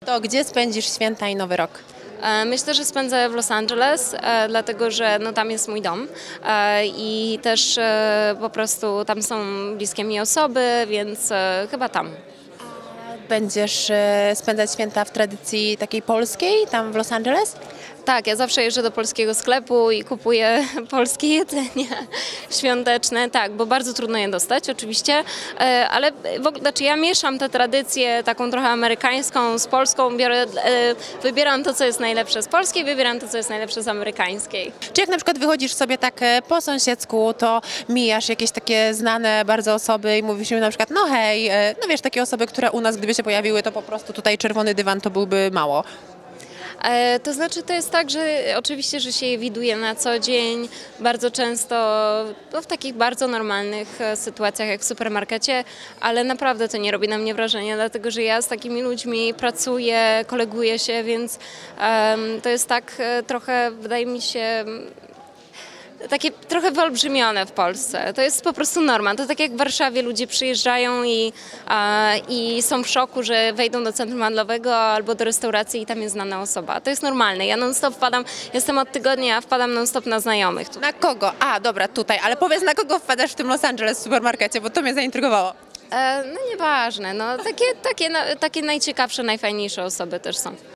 To gdzie spędzisz święta i Nowy Rok? Myślę, że spędzę w Los Angeles, dlatego że no, tam jest mój dom i też po prostu tam są bliskie mi osoby, więc chyba tam. Będziesz spędzać święta w tradycji takiej polskiej, tam w Los Angeles? Tak, ja zawsze jeżdżę do polskiego sklepu i kupuję polskie jedzenie świąteczne, tak, bo bardzo trudno je dostać oczywiście, ale w ogóle, znaczy ja mieszam tę tradycję taką trochę amerykańską z polską, wybieram to, co jest najlepsze z polskiej, wybieram to, co jest najlepsze z amerykańskiej. Czy jak na przykład wychodzisz sobie tak po sąsiedzku, to mijasz jakieś takie znane bardzo osoby i mówisz im na przykład, no hej, no wiesz, takie osoby, które u nas gdyby się pojawiły, to po prostu tutaj czerwony dywan to byłby mało. To znaczy to jest tak, że oczywiście, że się je widuje na co dzień, bardzo często w takich bardzo normalnych sytuacjach jak w supermarkecie, ale naprawdę to nie robi na mnie wrażenia, dlatego że ja z takimi ludźmi pracuję, koleguję się, więc to jest tak trochę, wydaje mi się, takie trochę wyolbrzymione w Polsce. To jest po prostu norma. To tak jak w Warszawie ludzie przyjeżdżają i są w szoku, że wejdą do centrum handlowego albo do restauracji i tam jest znana osoba. To jest normalne. Ja non-stop wpadam, jestem od tygodnia, a wpadam non-stop na znajomych. Na kogo? A, dobra, tutaj, ale powiedz, na kogo wpadasz w tym Los Angeles supermarkecie, bo to mnie zaintrygowało. No nieważne, no takie najciekawsze, najfajniejsze osoby też są.